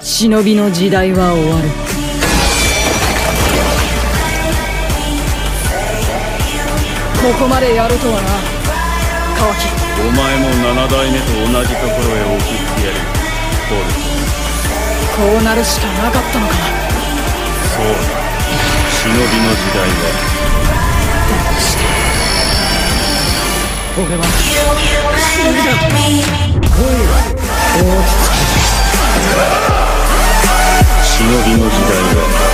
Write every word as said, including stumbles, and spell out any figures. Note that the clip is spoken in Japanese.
忍びの時代は終わる。ここまでやるとはな、カワキ。 お前も七代目と同じところへ送ってやる、ボルト。 こうなるしかなかったのか。 そうだ、忍びの時代は。 どうして俺は無理だ。 忍びの時代は